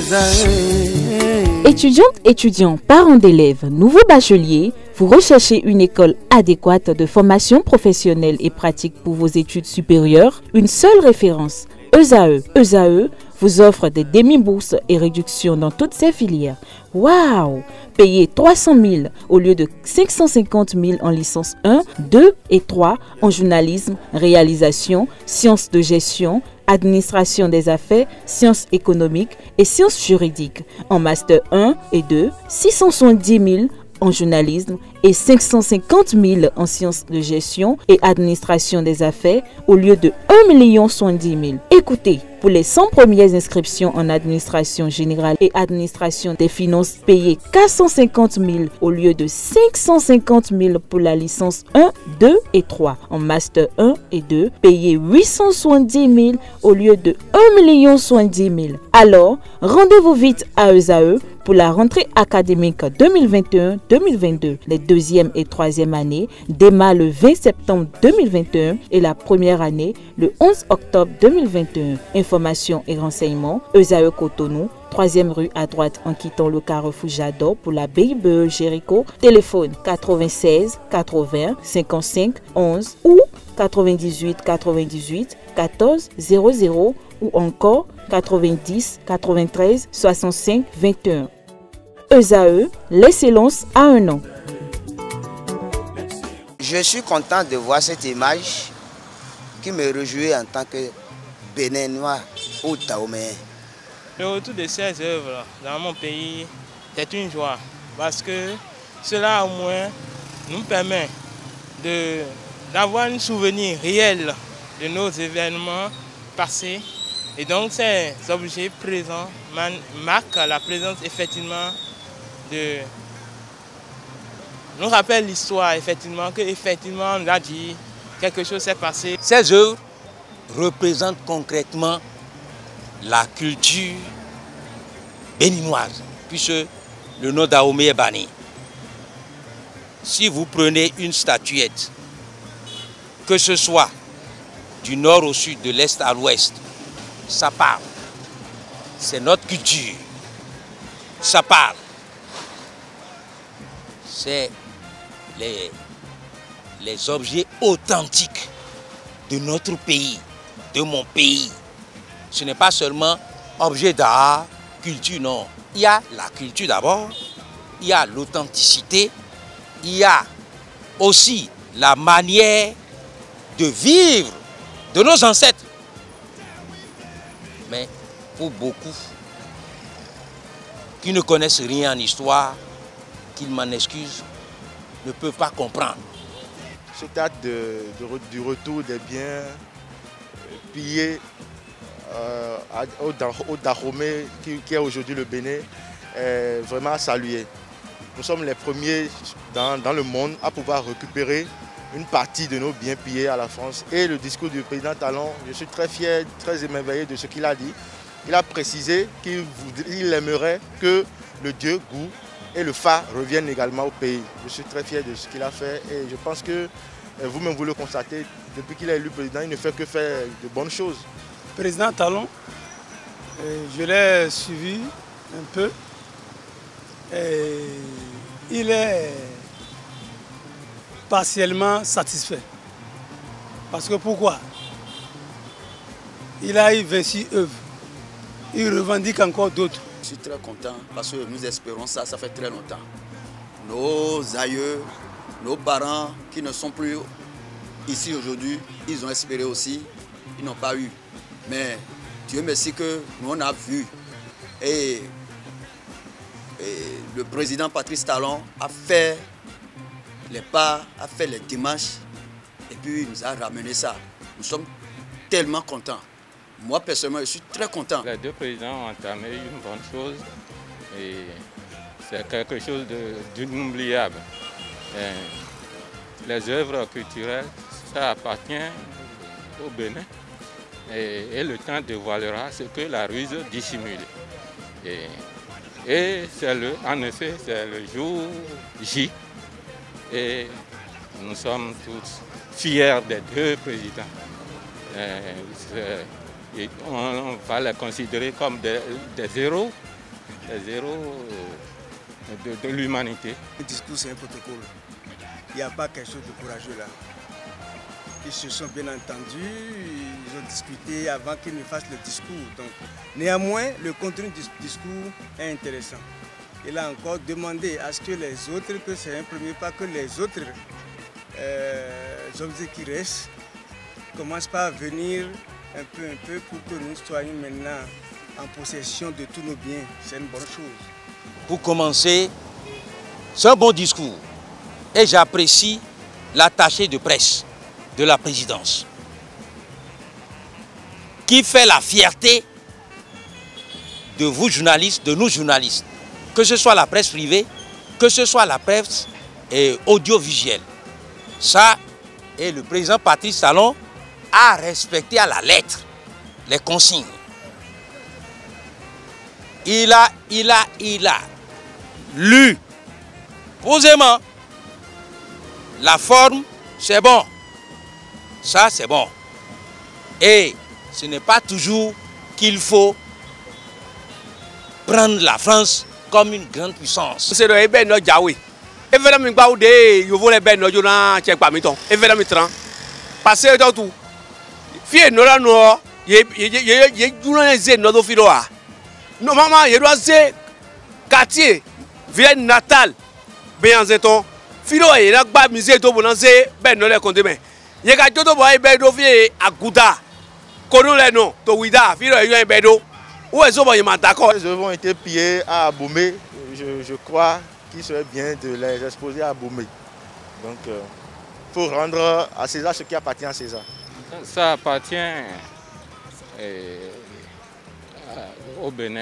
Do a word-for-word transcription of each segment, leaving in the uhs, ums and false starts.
Étudiantes, étudiants, parents d'élèves, nouveaux bacheliers, vous recherchez une école adéquate de formation professionnelle et pratique pour vos études supérieures? Une seule référence, E S A E. E S A E vous offre des demi-bourses et réductions dans toutes ces filières. Waouh! Payez trois cent mille au lieu de cinq cent cinquante mille en licence un, deux et trois en journalisme, réalisation, sciences de gestion, administration des affaires, sciences économiques et sciences juridiques. En master un et deux, six cent soixante-dix mille en journalisme et cinq cent cinquante mille en sciences de gestion et administration des affaires au lieu de un million soixante-dix mille. Écoutez, pour les cent premières inscriptions en administration générale et administration des finances, payez quatre cent cinquante mille au lieu de cinq cent cinquante mille pour la licence un, deux et trois. En master un et deux, payez huit cent soixante-dix mille au lieu de un million soixante-dix mille. Alors, rendez-vous vite à E S A E pour la rentrée académique deux mille vingt et un deux mille vingt-deux. Les deuxième et troisième années démarrent le vingt septembre deux mille vingt et un et la première année le onze octobre deux mille vingt et un. Informations et renseignements, E S A E Cotonou, troisième rue à droite en quittant le carrefour Jador pour la B I B E Jéricho. Téléphone quatre-vingt-seize quatre-vingts cinquante-cinq onze ou quatre-vingt-dix-huit quatre-vingt-dix-huit quatorze zéro zéro ou encore quatre-vingt-dix quatre-vingt-treize soixante-cinq vingt et un. E S A E, l'excellence à un an. Je suis content de voir cette image qui me réjouit en tant que Béninois ou Dahoméen. Le retour de ces œuvres dans mon pays, c'est une joie parce que cela au moins nous permet d'avoir un souvenir réel de nos événements passés. Et donc ces objets présents marquent la présence effectivement de... nous rappelle l'histoire effectivement, que effectivement on a dit quelque chose s'est passé. Ces œuvres représentent concrètement la culture béninoise, puisque le nom Dahomey est banni. Si vous prenez une statuette, que ce soit du nord au sud, de l'est à l'ouest, ça parle. C'est notre culture. Ça parle. C'est les, les objets authentiques de notre pays, de mon pays. Ce n'est pas seulement objet d'art, culture, non. Il y a la culture d'abord, il y a l'authenticité, il y a aussi la manière de vivre de nos ancêtres. Mais pour beaucoup qui ne connaissent rien en histoire, qu'ils m'en excusent, ne peuvent pas comprendre. Ce date de, de, du retour des biens pillés euh, au, au Dahomey, qui, qui est aujourd'hui le Bénin, est vraiment à saluer. Nous sommes les premiers dans, dans le monde à pouvoir récupérer une partie de nos biens pillés à la France. Et le discours du président Talon, je suis très fier, très émerveillé de ce qu'il a dit. Il a précisé qu'il aimerait que le dieu Gou et le phare reviennent également au pays. Je suis très fier de ce qu'il a fait et je pense que vous-même vous le constatez, depuis qu'il est élu président, il ne fait que faire de bonnes choses. Président Talon, je l'ai suivi un peu. Et il est partiellement satisfait. Parce que pourquoi? Il a eu vingt-six œuvres. Il revendique encore d'autres. Je suis très content parce que nous espérons ça, ça fait très longtemps. Nos aïeux, nos parents qui ne sont plus ici aujourd'hui, ils ont espéré aussi, ils n'ont pas eu. Mais Dieu merci que nous on a vu. Et, et le président Patrice Talon a fait les pas, a fait les démarches et puis il nous a ramené ça. Nous sommes tellement contents. Moi personnellement, je suis très content. Les deux présidents ont entamé une bonne chose et c'est quelque chose d'inoubliable. Les œuvres culturelles, ça appartient au Bénin et, et le temps dévoilera ce que la ruse dissimule. Et, et c'est le, en effet, c'est le jour J et nous sommes tous fiers des deux présidents. Et, et on, on va les considérer comme des, des héros les héros de, de l'humanité. Le discours, c'est un protocole. Il n'y a pas quelque chose de courageux là. Ils se sont bien entendus, ils ont discuté avant qu'ils ne fassent le discours. Donc, néanmoins, le contenu du discours est intéressant. Il a encore demandé à ce que les autres, que c'est un premier pas, que les autres euh, hommes qui restent commencent par venir un peu, un peu pour que nous soyons maintenant en possession de tous nos biens. C'est une bonne chose. Pour commencer, c'est un bon discours. Et j'apprécie l'attaché de presse de la présidence, qui fait la fierté de vous journalistes, de nous journalistes, que ce soit la presse privée, que ce soit la presse et audiovisuelle. Ça, et le président Patrice Talon a respecté à la lettre les consignes. Il a, il a, il a lu posément la forme, c'est bon. Ça, c'est bon. Et ce n'est pas toujours qu'il faut prendre la France comme une grande puissance. C'est le ben no jawi. Et vraiment mi gba ode yo vo le ben no jona che pa mi ton. Et vraiment mi tran. Parce que tout. Fie no la no ye ye ye ye juna ze no do fi do a. No mama ye do ze quartier ville natal bien zeton. Fi do ye na gba mi ze to bo na ze ben no le konte ben. Ye ka joto bo e bedo fi aguda. Kono le no to wida fi do e bedo. Où est-ce qu'on est d'accord? Les œuvres ont été pillées à Abomey. Je, je crois qu'il serait bien de les exposer à Abomey. Donc, il euh, faut rendre à César ce qui appartient à César. Ça appartient euh, au Bénin.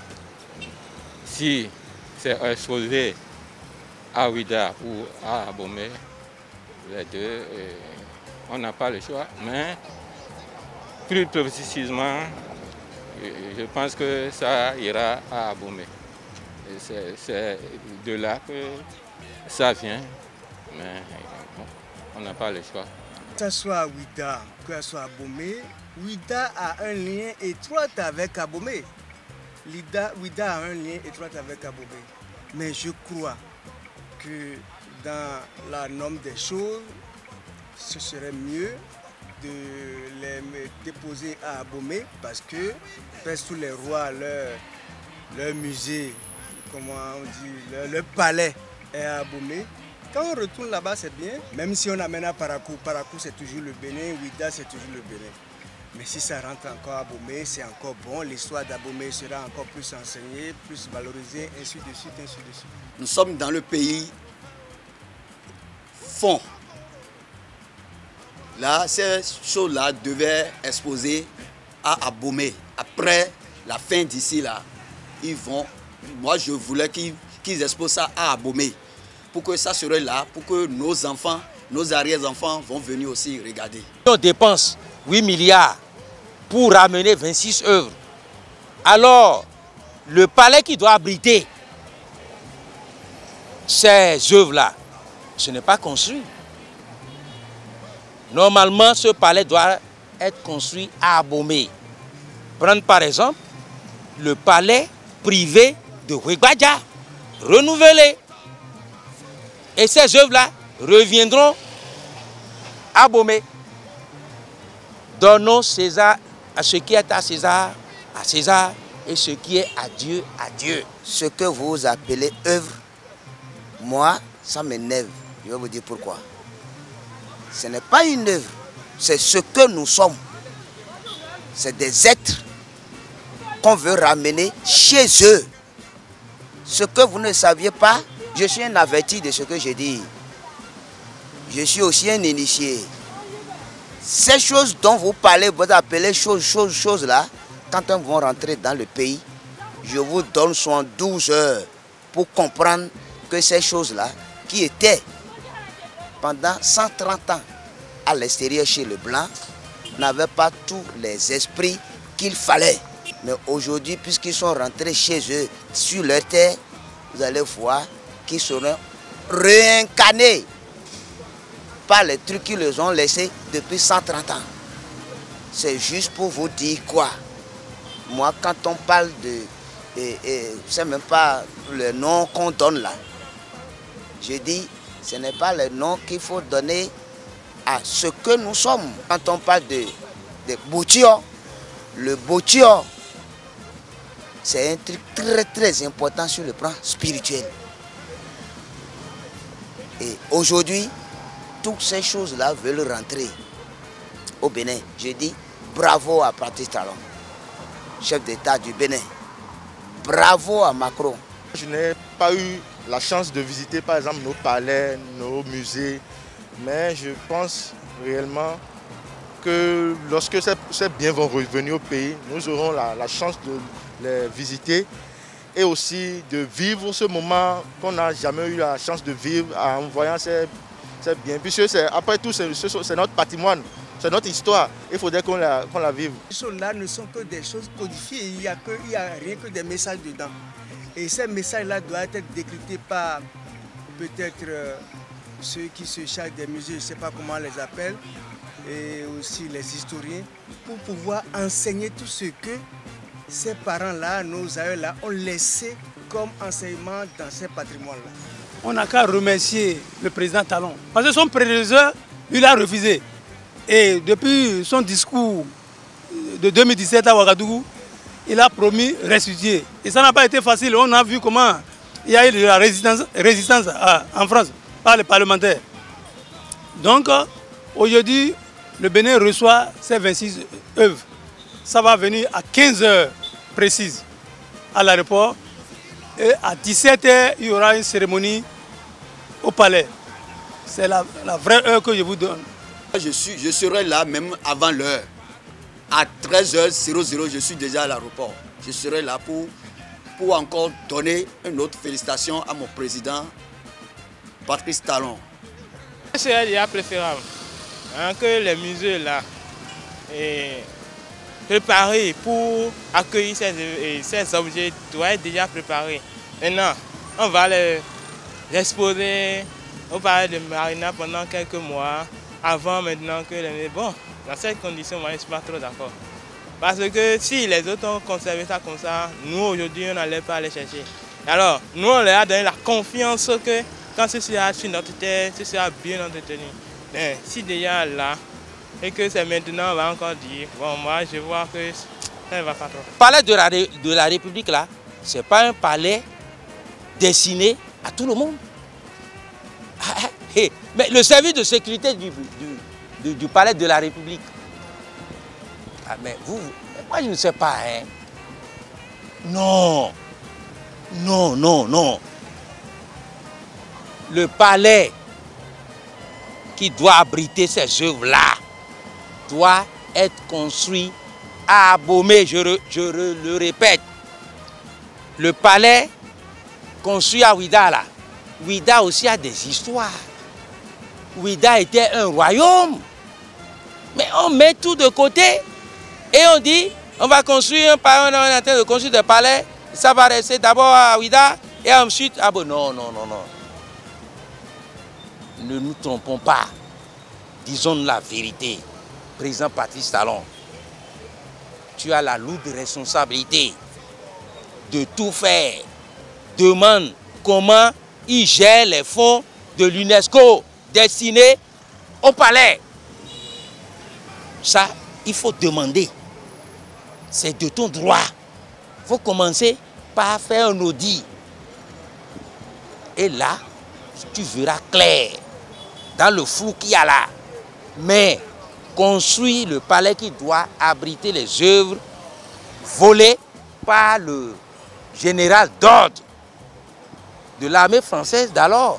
Si c'est exposé à Ouida ou à Abomey, les deux, euh, on n'a pas le choix. Mais plus précisément, je pense que ça ira à Abomey. C'est de là que ça vient, mais on n'a pas le choix. Que ce soit à Ouida, que ce soit à Abomey, Ouida a un lien étroit avec Abomey. Ouida a un lien étroit avec Abomey. Mais je crois que dans la norme des choses, ce serait mieux de les déposer à Abomey parce que presque tous les rois, leur, leur musée, comment on dit, leur, leur palais est à Abomey. Quand on retourne là-bas, c'est bien, même si on amène à Parakou, Parakou c'est toujours le Bénin, Ouida c'est toujours le Bénin. Mais si ça rentre encore à Abomey, c'est encore bon, l'histoire d'Abomey sera encore plus enseignée, plus valorisée, ainsi de suite, ainsi de suite. Nous sommes dans le pays fond. Là, ces choses-là devaient exposer à Abomey. Après la fin d'ici là, ils vont. Moi, je voulais qu'ils qu'ils exposent ça à Abomey. Pour que ça serait là, pour que nos enfants, nos arrière-enfants vont venir aussi regarder. On dépense huit milliards pour ramener vingt-six œuvres. Alors, le palais qui doit abriter ces œuvres-là, ce n'est pas construit. Normalement, ce palais doit être construit à Abomey. Prendre par exemple le palais privé de Ouégbadja, renouvelé. Et ces œuvres-là reviendront à Abomey. Donnons César à ce qui est à César, à César, et ce qui est à Dieu, à Dieu. Ce que vous appelez œuvre, moi, ça m'énerve. Je vais vous dire pourquoi. Ce n'est pas une œuvre, c'est ce que nous sommes. C'est des êtres qu'on veut ramener chez eux. Ce que vous ne saviez pas, je suis un averti de ce que je dis. Je suis aussi un initié. Ces choses dont vous parlez, vous appelez choses, choses, choses là, quand elles vont rentrer dans le pays, je vous donne soixante-douze heures pour comprendre que ces choses-là, qui étaient pendant cent trente ans à l'extérieur chez le blanc, n'avaient pas tous les esprits qu'il fallait. Mais aujourd'hui, puisqu'ils sont rentrés chez eux, sur leur terre, vous allez voir qu'ils seront réincarnés par les trucs qu'ils les ont laissés depuis cent trente ans. C'est juste pour vous dire quoi. Moi, quand on parle de et, et c'est même pas le nom qu'on donne là. Je dis, ce n'est pas le nom qu'il faut donner à ce que nous sommes. Quand on parle de, de Botio, le Botio, c'est un truc très très important sur le plan spirituel. Et aujourd'hui, toutes ces choses-là veulent rentrer au Bénin. Je dis bravo à Patrice Talon, chef d'État du Bénin. Bravo à Macron. Je n'ai pas eu la chance de visiter par exemple nos palais, nos musées, mais je pense réellement que lorsque ces, ces biens vont revenir au pays, nous aurons la, la chance de les visiter et aussi de vivre ce moment qu'on n'a jamais eu la chance de vivre en voyant ces, ces biens. Puisque après tout, c'est notre patrimoine, c'est notre histoire. Il faudrait qu'on la, qu'on la vive. Ces choses-là ne sont que des choses codifiées, il n'y a, a rien que des messages dedans. Et ces messages-là doivent être décryptés par peut-être euh, ceux qui se chargent des musées, je ne sais pas comment on les appelle, et aussi les historiens, pour pouvoir enseigner tout ce que ces parents-là, nos aïeux-là, ont laissé comme enseignement dans ces patrimoines-là. On n'a qu'à remercier le président Talon, parce que son prédécesseur, lui, l'a refusé. Et depuis son discours de deux mille dix-sept à Ouagadougou, il a promis restituer. Et ça n'a pas été facile. On a vu comment il y a eu de la résistance, résistance à, en France par les parlementaires. Donc, aujourd'hui, le Bénin reçoit ces vingt-six œuvres. Ça va venir à quinze heures précises à l'aéroport. Et à dix-sept heures, il y aura une cérémonie au palais. C'est la, la vraie heure que je vous donne. Je, suis, je serai là même avant l'heure. À treize heures, je suis déjà à l'aéroport. Je serai là pour, pour encore donner une autre félicitation à mon président, Patrice Talon. C'est déjà préférable hein, que les musées là et préparés pour accueillir ces, ces objets doivent être déjà préparés. Maintenant, on va les exposer. On parlait de Marina pendant quelques mois, avant maintenant que les... Bon, dans cette condition, moi je ne suis pas trop d'accord. Parce que si les autres ont conservé ça comme ça, nous aujourd'hui on n'allait pas aller chercher. Alors, nous on leur a donné la confiance que quand ce sera sur notre terre, ce sera bien entretenu. Mais si déjà là, et que c'est maintenant, on va encore dire, bon moi je vois que ça ne va pas trop. Le palais de la, de la République là, ce n'est pas un palais destiné à tout le monde. Mais le service de sécurité du, du, du, du palais de la République, ah, mais vous, moi je ne sais pas, hein. Non, non, non, non. Le palais qui doit abriter ces œuvres-là doit être construit à Abomey, je, re, je re, le répète. Le palais construit à Ouida, là, Ouida aussi a des histoires. Ouida était un royaume. Mais on met tout de côté et on dit, on va construire un palais, on est en train de construire des palais, ça va rester d'abord à Ouida et ensuite à Abomey. Non, non, non, non. Ne nous trompons pas. Disons la vérité. Président Patrice Talon, tu as la lourde responsabilité de tout faire. Demande comment il gère les fonds de l'UNESCO destinés au palais. Ça, il faut demander. C'est de ton droit. Il faut commencer par faire un audit. Et là, tu verras clair dans le flou qu'il y a là. Mais construire le palais qui doit abriter les œuvres volées par le général d'ordre de l'armée française d'alors.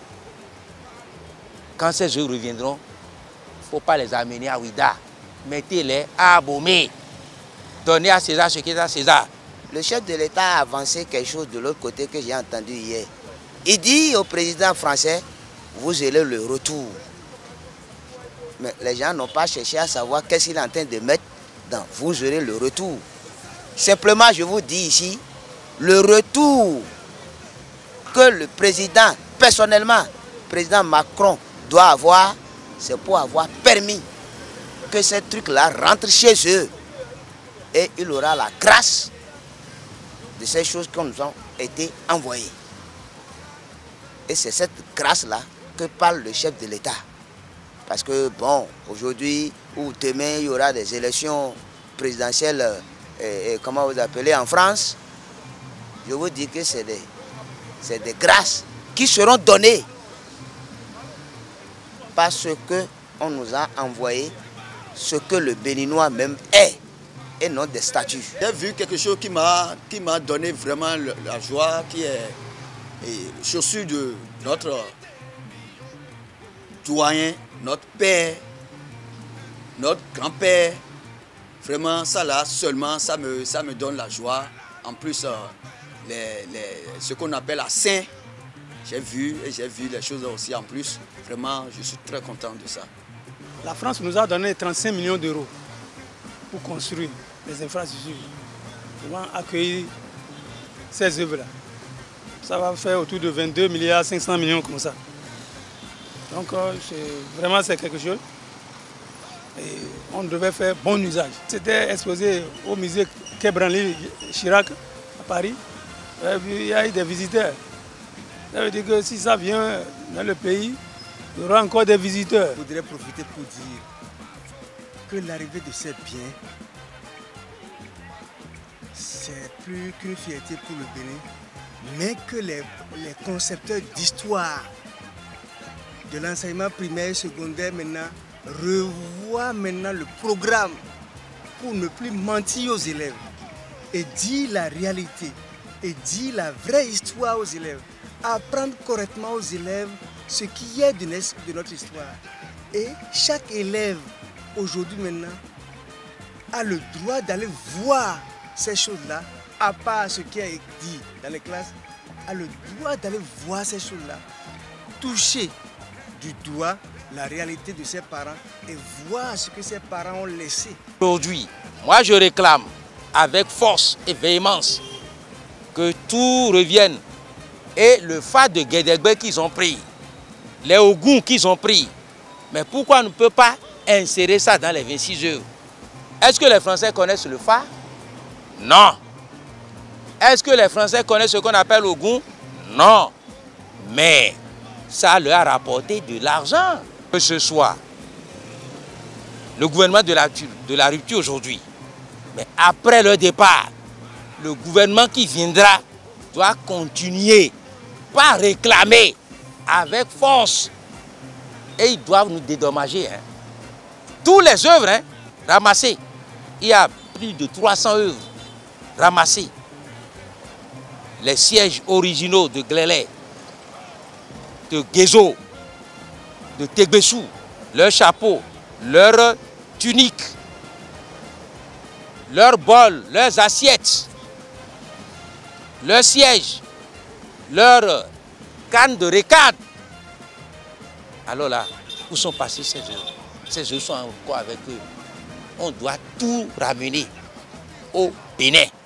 Quand ces œuvres reviendront, il ne faut pas les amener à Ouida. Mettez-les à Abomey. Donnez à César ce qui est à César. Le chef de l'État a avancé quelque chose de l'autre côté que j'ai entendu hier. Il dit au président français, vous allez le retour. Mais les gens n'ont pas cherché à savoir qu'est-ce qu'il est en train de mettre dans vous aurez le retour. Simplement, je vous dis ici, le retour que le président, personnellement, le président Macron doit avoir, c'est pour avoir permis que ces trucs-là rentrent chez eux. Et il aura la grâce de ces choses qui nous ont été envoyées. Et c'est cette grâce-là que parle le chef de l'État. Parce que, bon, aujourd'hui ou demain, il y aura des élections présidentielles, et, et, comment vous appelez, en France. Je vous dis que c'est des, c'est des grâces qui seront données parce qu'on nous a envoyé ce que le Béninois même est et non des statuts. J'ai vu quelque chose qui m'a qui m'a donné vraiment le, la joie, qui est et, chaussure de notre doyen, notre père, notre grand-père. Vraiment, ça là, seulement, ça me, ça me donne la joie. En plus, euh, les, les, ce qu'on appelle la Saint, j'ai vu et j'ai vu les choses aussi en plus. Vraiment, je suis très content de ça. La France nous a donné trente-cinq millions d'euros pour construire les infrastructures, vraiment accueillir ces œuvres-là. Ça va faire autour de vingt-deux milliards cinq cents millions comme ça. Donc, euh, vraiment, c'est quelque chose. Et on devait faire bon usage. C'était exposé au musée Quai Branly Chirac à Paris. Et puis, il y a eu des visiteurs. Ça veut dire que si ça vient dans le pays, il y aura encore des visiteurs. Je voudrais profiter pour dire que l'arrivée de ces biens, c'est plus qu'une fierté pour le Bénin, mais que les, les concepteurs d'histoire de l'enseignement primaire et secondaire maintenant revoient maintenant le programme pour ne plus mentir aux élèves et dire la réalité et dire la vraie histoire aux élèves. Apprendre correctement aux élèves ce qui est de notre histoire. Et chaque élève aujourd'hui maintenant a le droit d'aller voir ces choses-là, à part ce qui est dit dans les classes, a le droit d'aller voir ces choses-là, toucher du doigt la réalité de ses parents et voir ce que ses parents ont laissé. Aujourd'hui, moi je réclame avec force et véhémence que tout revienne. Et le phare de Guédégbé qu'ils ont pris, les Ogouns qu'ils ont pris, mais pourquoi on ne peut pas insérer ça dans les vingt-six œuvres? Est-ce que les Français connaissent le phare? Non. Est-ce que les Français connaissent ce qu'on appelle Ogoun? Non. Mais ça leur a rapporté de l'argent. Que ce soit le gouvernement de la, de la rupture aujourd'hui, mais après leur départ, le gouvernement qui viendra doit continuer, pas réclamer avec force. Et ils doivent nous dédommager. Hein. Toutes les œuvres hein, ramassées, il y a plus de trois cents œuvres ramassées. Les sièges originaux de Glélé, de Guézo, de Tegbessou, leurs chapeaux, leurs tuniques, leurs bols, leurs assiettes, leurs sièges, leurs cannes de récade. Alors là, où sont passées ces œuvres? Ces œuvres sont encore avec eux. On doit tout ramener au Bénin.